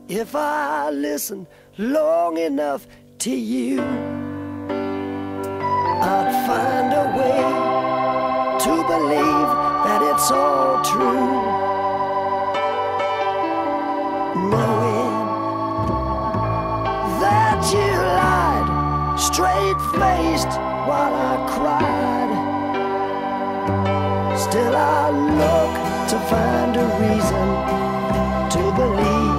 If I listen long enough to you, I'd find a way to believe that it's all true. Knowing that you lied straight-faced while I cried, still I look to find a reason to believe.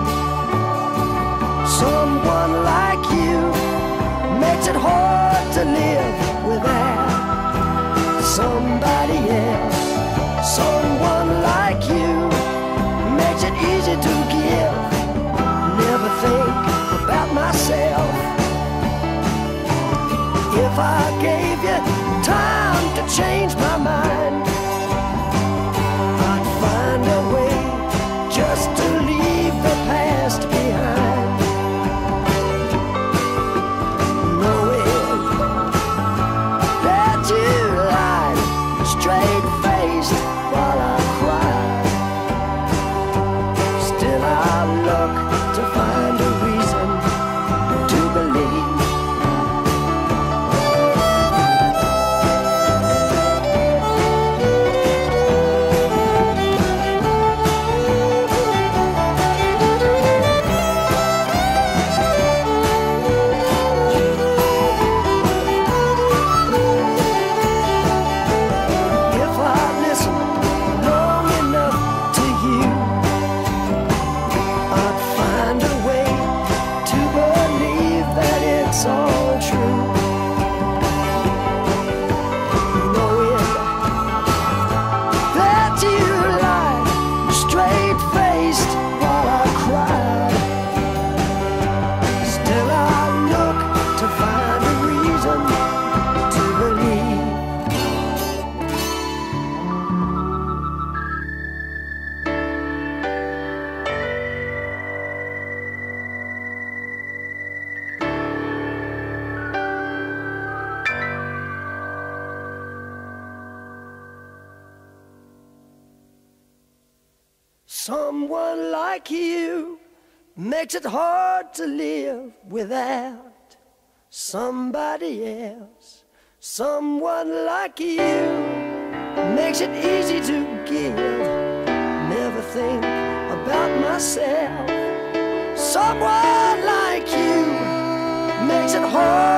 Someone like you makes it hard to live without somebody else. Someone like you makes it easy to give. Never think about myself. If I gave you time to change my mind, I'd find a way just to leave the past behind. Knowing that you lied straight-faced while I cried, still I look to find a reason to believe. It's all true. Knowing that you lied straight-faced while I cried, still I look to find a reason to believe. Someone like you makes it hard to live without somebody else. Someone like you makes it easy to give. Never think about myself. Someone like you makes it hard